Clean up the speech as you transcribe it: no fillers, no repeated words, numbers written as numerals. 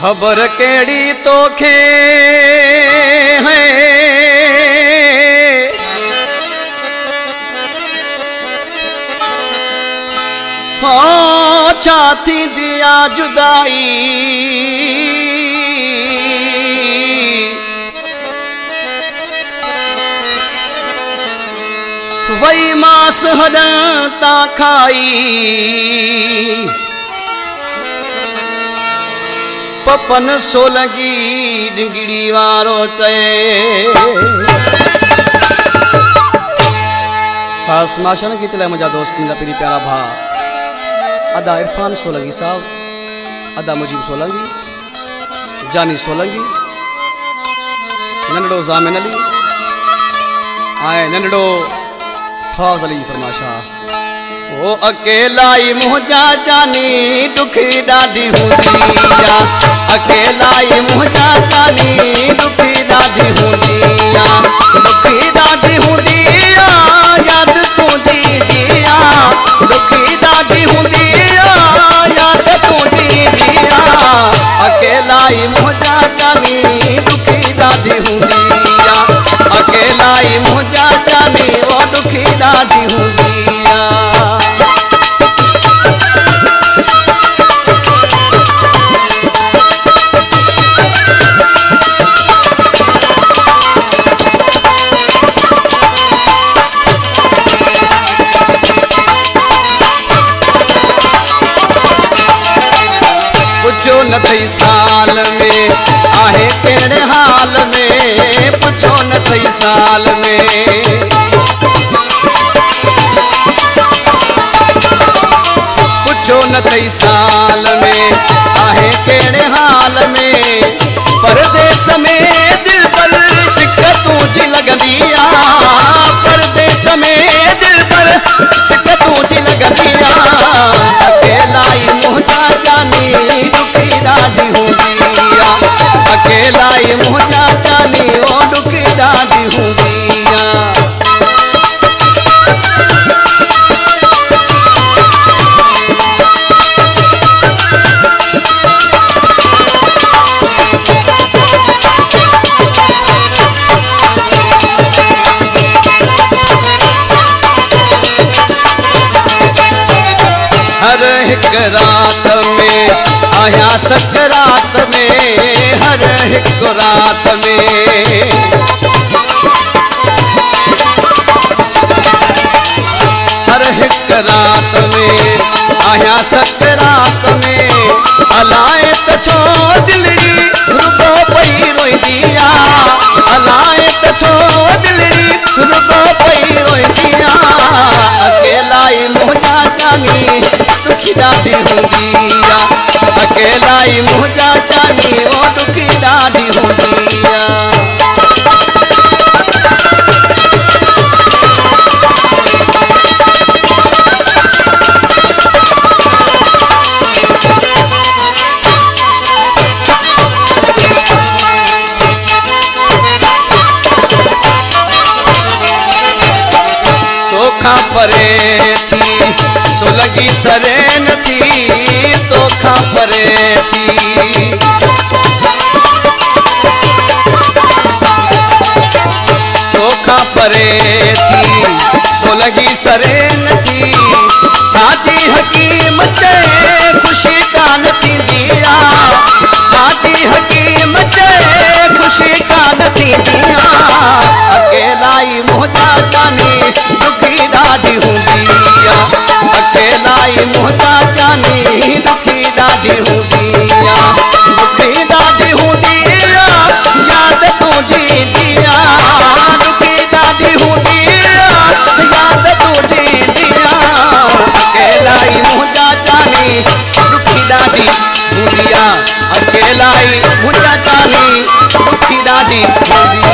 खबर केड़ी तोखे है हाँ छाती दिया जुदाई वही मास हदता खाई पपन सोलगी डिंगड़ी वारो चए खास माशन की चले मुझा दोस्त मुझा पीरी प्यारा भा अदा इरफान सोलंगी साहब अदा मुजीब सोलंगी जानी सोलंगी नंडो जामिन अली आए नंडो फौज अली फरमाशा वो अकेला ही मुझा जानी दुखी दादी हुंदिया अकेला ही मुझा जानी दुखी दादी हुंदिया दुखी दादी हुंदिया याद तुझी दिया दुखी दादी हुंदिया याद तुझी दिया अकेला ही मुझा जानी दुखी दादी हुंदिया अकेला ही मुझा जानी वो दुखी दादी हुंदिया पुछो न थई साल में आहे केड़े हाल में पुछो न थई साल में पुछो न थई साल में आहे केड़े हाल में परदेस में दिल पर सिक तुझी लगंदिया परदेस में दिल पर सिक तुझी लगंदिया अकेला ही मुझा जानी दुखी दादी हुंदिया अकेला ही मुझा जानी वो दुखी दादी हुंदिया हर एक रात में आया सकरात में हर एक रात में हर एक रात में आया सकरात में अलाए तछो दिलड़ी रुगो पई रोई दिया अलाए तछो दिलड़ी रुगो पई रोई दिया अकेला ही मुझा जानी दुखी दादी हुंदिया अकेला ही मुझा जानी वो दुखी दादी हुंदिया तोखा परे थी सोलगी सरेन थी तोखा परे थी तोखा परे थी सोलगी सरेन थी हाजी हकीम चे खुशी कान थी दिया हाजी हकीम चे खुशी कान थी दिया अकेला ही मुझा जानी दुखी दादी हुंदिया अकेला ही मुझा जानी दुखी दादी हुंदिया दुखी दादी हुंदिया याद तुझी दिया दुखी दादी हुंदिया याद तुझी दिया अकेला ही मुझा जानी दुखी दादी हुंदिया अकेला ही मुझा जानी दुखी दादी हुंदिया